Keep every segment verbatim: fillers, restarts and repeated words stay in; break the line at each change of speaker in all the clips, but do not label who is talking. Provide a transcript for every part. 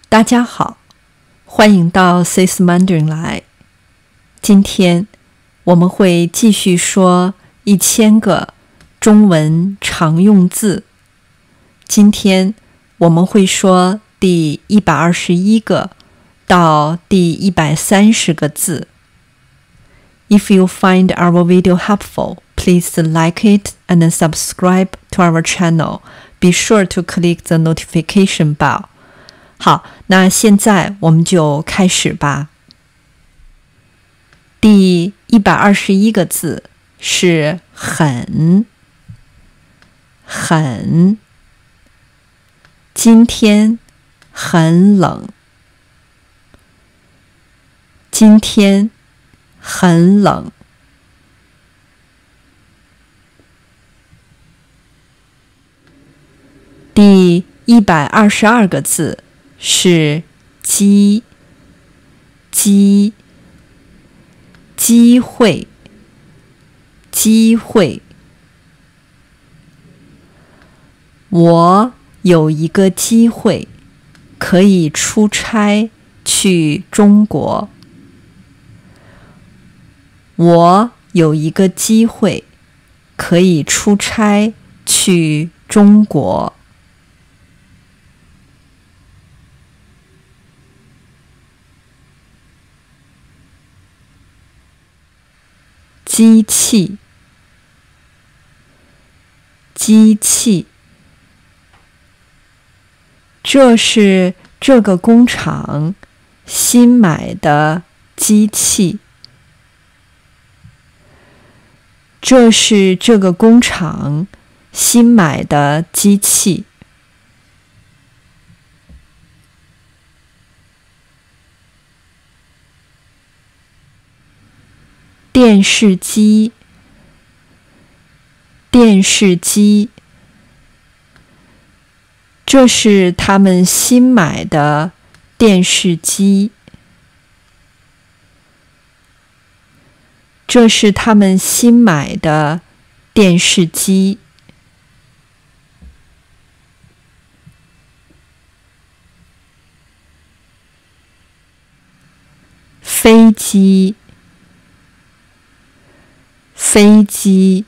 大家好，欢迎到 SyS Mandarin 来。今天我们会继续说一千个中文常用字。今天我们会说第一百二十一个到第一百三十个字。If you find our video helpful, please like it and subscribe to our channel. Be sure to click the notification bell. 好，那现在我们就开始吧。第一百二十一个字是很，很。今天很冷，今天很冷。第一百二十二个字是机，机，机会，机会。我有一个机会可以出差去中国。我有一个机会可以出差去中国。机器，机器。这是这个工厂新买的机器。这是这个工厂新买的机器。电视机，电视机。这是他们新买的电视机。这是他们新买的电视机。飞机，飞机。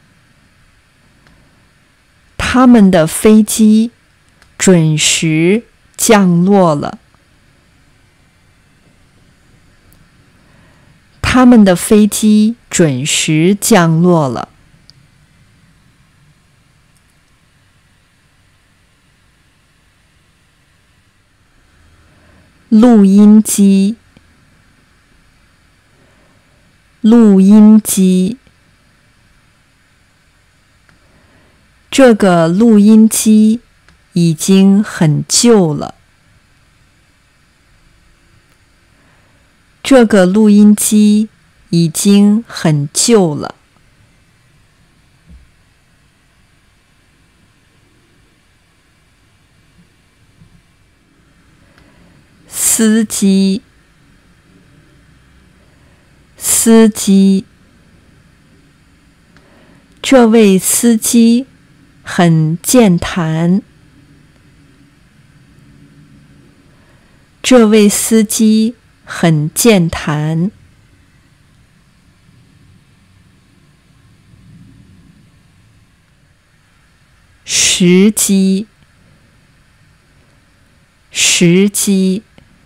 他们的飞机准时降落了。他们的飞机准时降落了。录音机，录音机。这个录音机已经很旧了。这个录音机已经很旧了。司机，司机。这位司机很健谈。这位司机很健谈。时机，时机。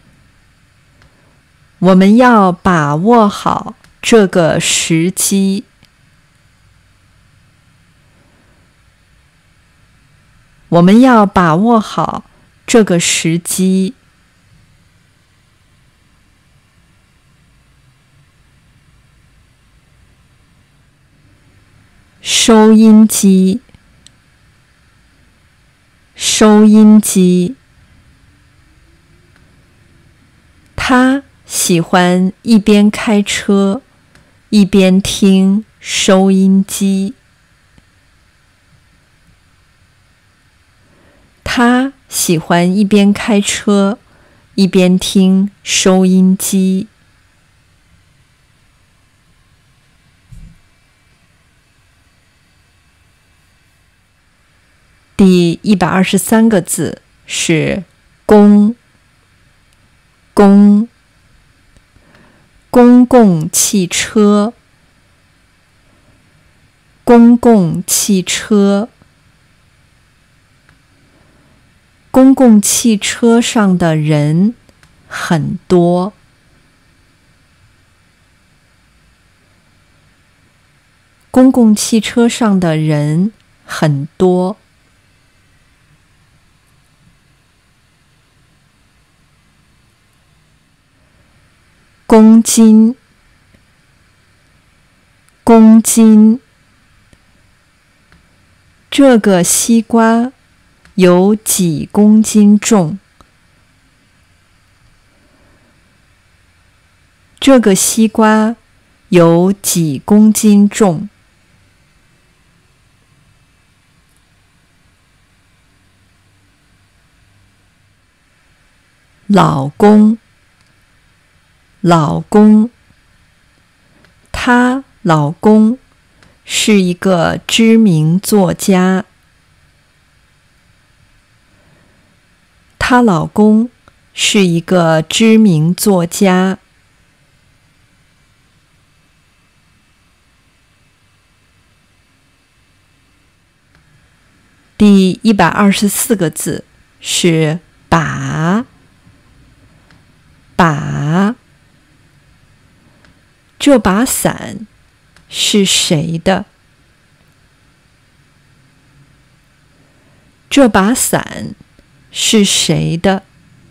我们要把握好这个时机。我们要把握好这个时机。收音机，收音机。他喜欢一边开车一边听收音机。他喜欢一边开车一边听收音机。第一百二十三个字是公公，公共汽车，公共汽车，公共汽车上的人很多。公共汽车上的人很多。公斤，公斤，这个西瓜有几公斤重？这个西瓜有几公斤重？老公，老公，她老公是一个知名作家。她老公是一个知名作家。第一百二十四个字是把，把。这把伞是谁的？这把伞是谁的？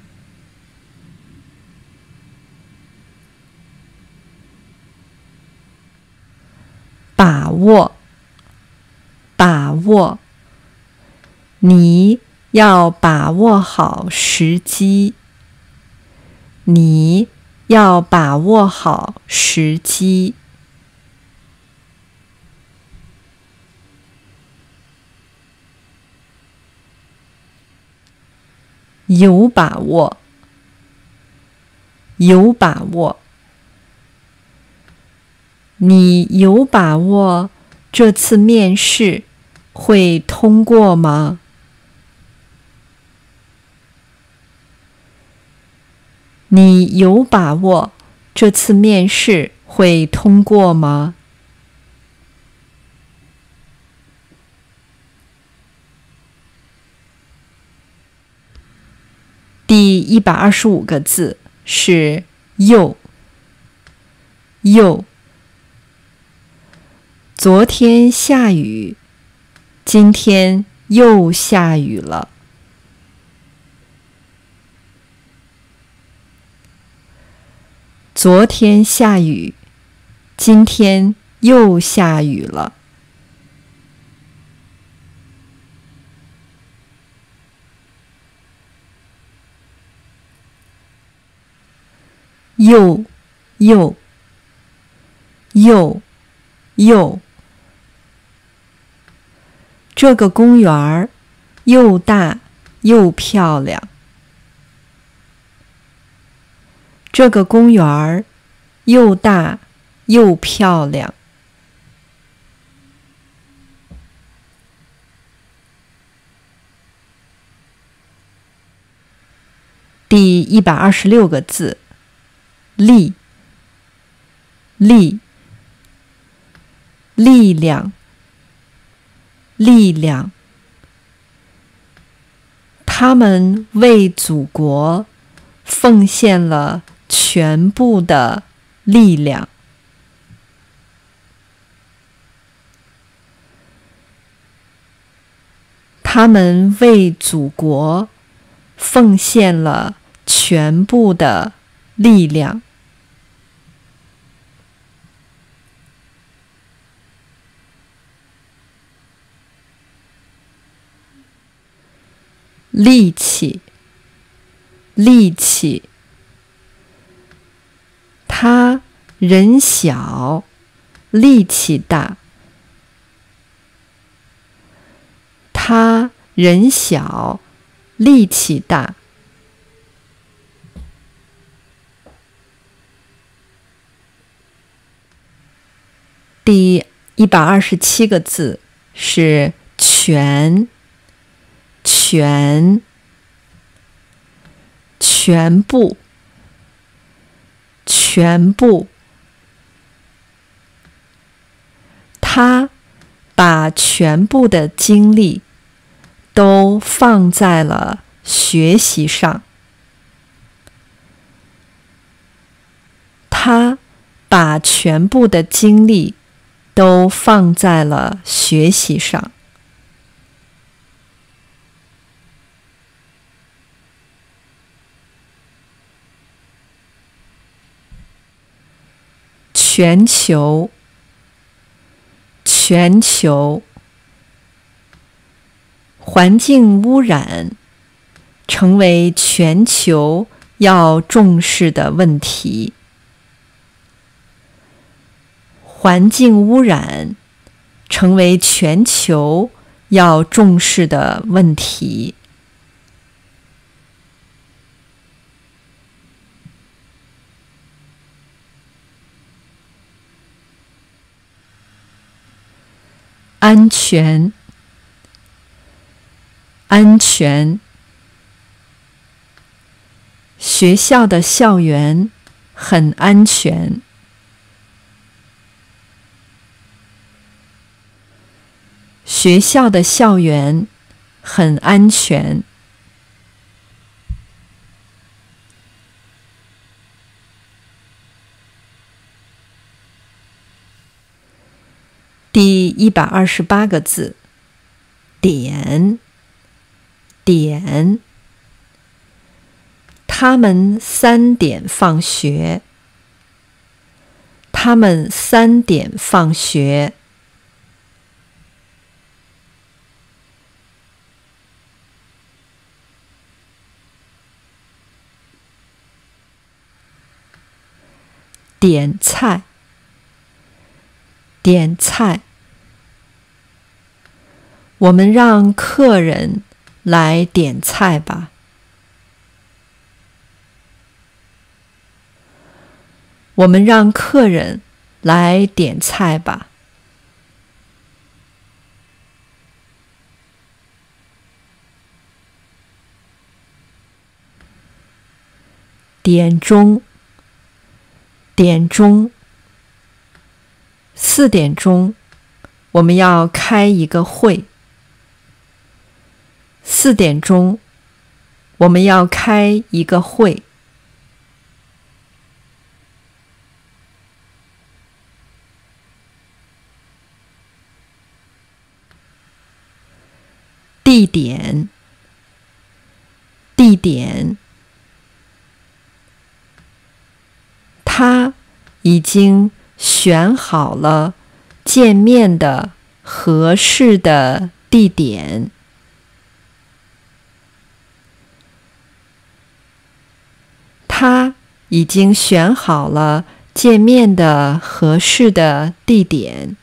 把握，把握。你要把握好时机。你要把握好时机。有把握，有把握。你有把握这次面试会通过吗？你有把握这次面试会通过吗？第一百二十五个字是又，又。昨天下雨，今天又下雨了。昨天下雨，今天又下雨了。又，又，又，又。这个公园儿又大又漂亮。这个公园儿又大又漂亮。第一百二十六个字，力，力，力量，力量。他们为祖国奉献了全部的力量。他们为祖国奉献了全部的力量。力气，力气。他人小，力气大。他人小，力气大。第一百二十七个字是全，全，全部， 全部。他把全部的精力都放在了学习上。他把全部的精力都放在了学习上。全球，全球，环境污染成为全球要重视的问题。环境污染成为全球要重视的问题。安全，安全。学校的校园很安全。学校的校园很安全。第一百二十八个字，点，点。他们三点放学。他们三点放学。点菜，点菜。我们让客人来点菜吧。我们让客人来点菜吧。点钟，点钟。四点钟，我们要开一个会。四点钟，我们要开一个会。地点，地点。他已经选好了见面的合适的地点。他已经选好了见面的合适的地点。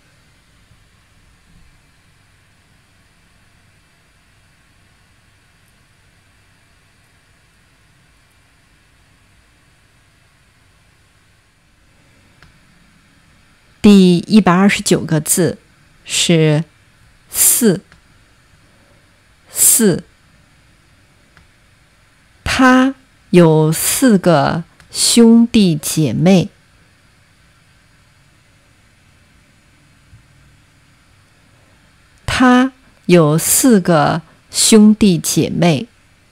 第一百二十九个字是四，四。他有四个兄弟姐妹。他有四个兄弟姐妹。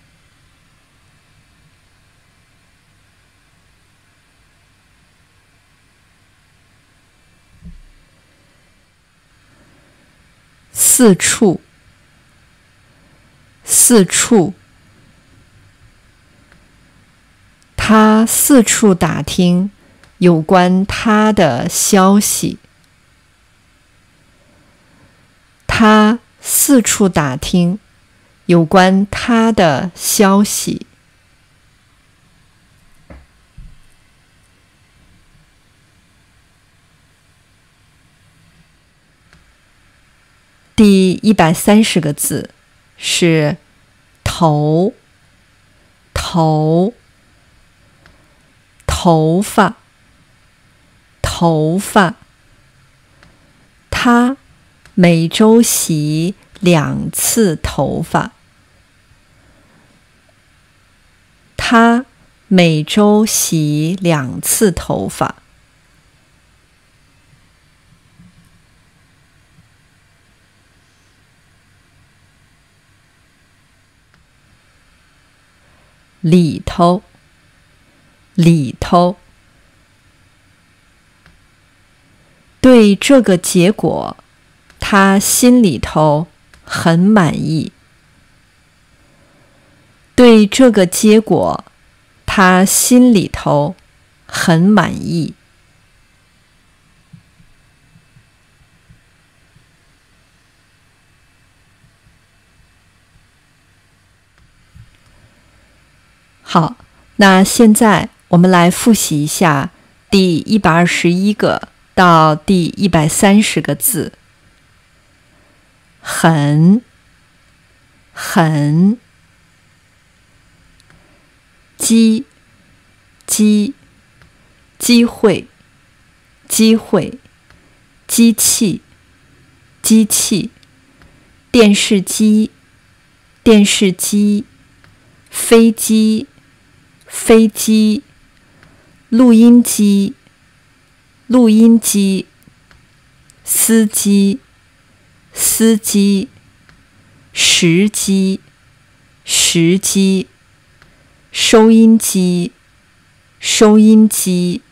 四处，四处。他四处打听有关他的消息。他四处打听有关他的消息。第一百三十个字是头，头，头发，头发。他每周洗两次头发。他每周洗两次头发。里头，里头。对这个结果，他心里头很满意。对这个结果，他心里头很满意。好，那现在我们来复习一下第一百二十一个到第一百三十个字。很，很。机，机，机会，机会。机器，机器。电视机，电视机。飞机，飞机。录音机，录音机。司机，司机。时机，时机。收音机，收音机。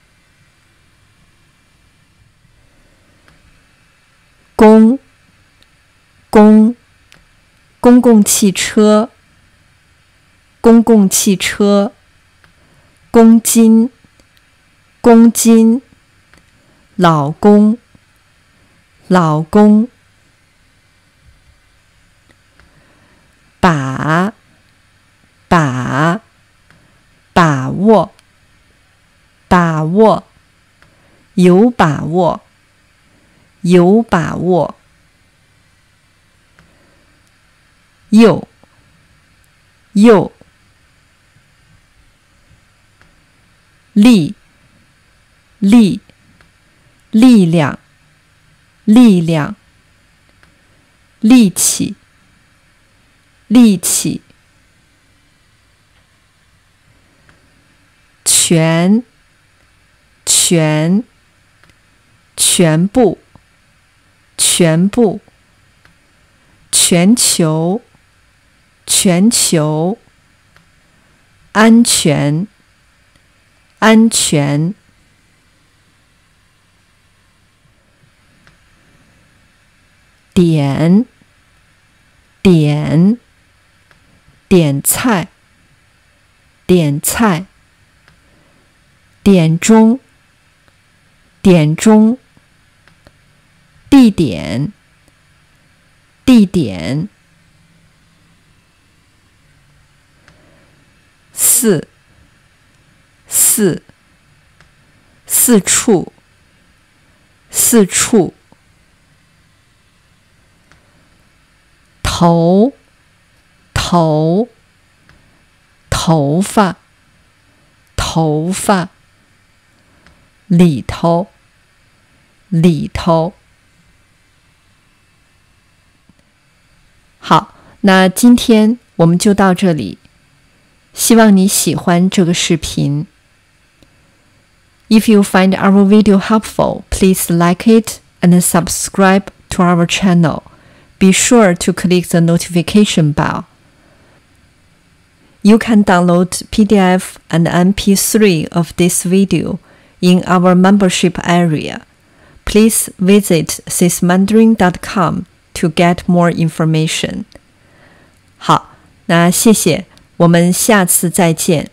公，公。公共汽车，公共汽车。公斤，公斤。老公，老公。把，把。把握，把握。有把握，有把握。又，又。力，力。力量，力量。力气，力气。全，全。全部，全部。全球，全球。安全，安全。点，点。点菜，点菜。点钟，点钟。地点，地点。四，四。四处，四处。头，头。头发，头发。里头，里头。好，那今天我们就到这里，希望你喜欢这个视频。If you find our video helpful, please like it and subscribe to our channel. Be sure to click the notification bell. You can download P D F and M P three of this video in our membership area. Please visit sys mandarin dot com to get more information. 好，那谢谢，我们下次再见。